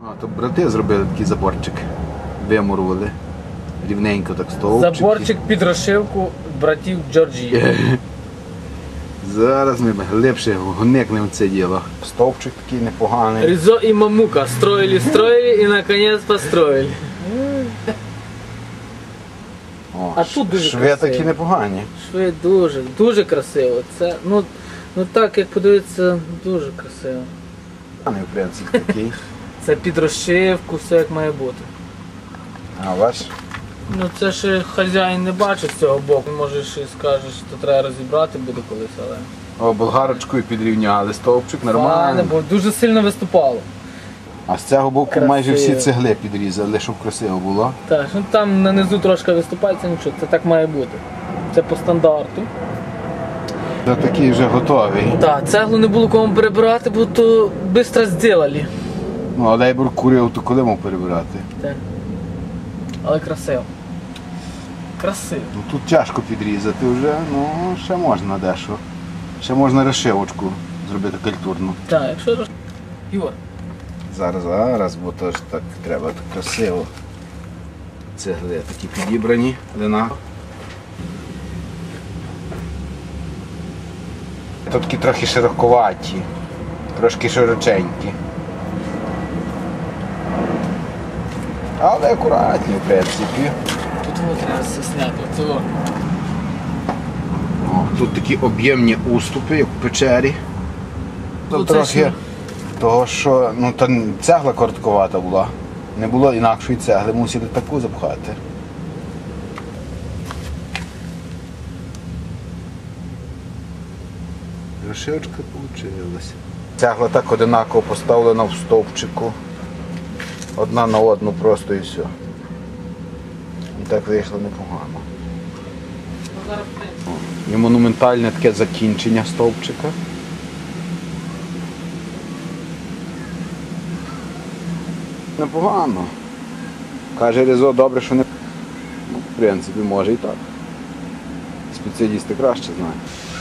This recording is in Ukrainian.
То брати зробили такий заборчик, вимурували, рівненько так стовпчик. Заборчик під розшивку братів Джорджії. Зараз ми глибше вникнемо в це діло. Стовпчик такий непоганий. Різо і Мамука строїли і наконець построїли. О, А тут дуже шви красиво. такі непогані. Шви дуже красиво. Це, ну так, як подивитися, дуже красиво. В принципі, такий. Це під розшивку, все як має бути. А бач? Ну це ж хазяїн не бачить з цього боку. Може ще скажеш, що треба розібрати буде колись, але... О, болгарочкою підрівняли стовпчик, нормально. Файно, бо дуже сильно виступало. А з цього боку Красиво. майже всі цегли підрізали, щоб красиво було. Так, ну там нанизу трошки виступається, нічого, це так має бути. Це по стандарту. Це такий вже готовий. Так, цеглу не було кому перебирати, бо то швидко зробили. Ну, а Лейбур курив, то коли мав перебирати? Так. Але красиво. Красиво. Ну, тут тяжко підрізати вже, ну ще можна дещо. Ще можна розшивочку зробити культурну. Так, якщо Ігор. Зараз, бо то ж так треба так красиво. Цегли такі підібрані, одинаково. Тут такі трохи широковаті, трошки широченькі. Але акуратні, в принципі. Тут от треба все зняти. О, тут такі об'ємні уступи, як в печері. Тут це трохи що? того, що ну, та цегла коротковата була. Не було інакшої цегли, мусили таку запхати. Розшивочка вийшла. Цегла так одинаково поставлена в стовпчику. Одна на одну просто і все. І так вийшло непогано. І монументальне таке закінчення стовпчика. Непогано. Каже Різо, добре, що не... Ну, в принципі, може і так. Спеціалісти краще знають.